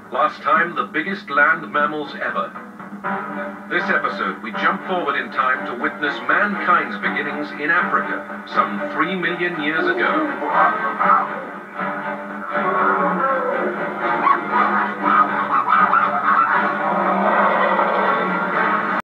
Last time, the biggest land mammals ever. This episode, we jump forward in time to witness mankind's beginnings in Africa, some 3 million years ago.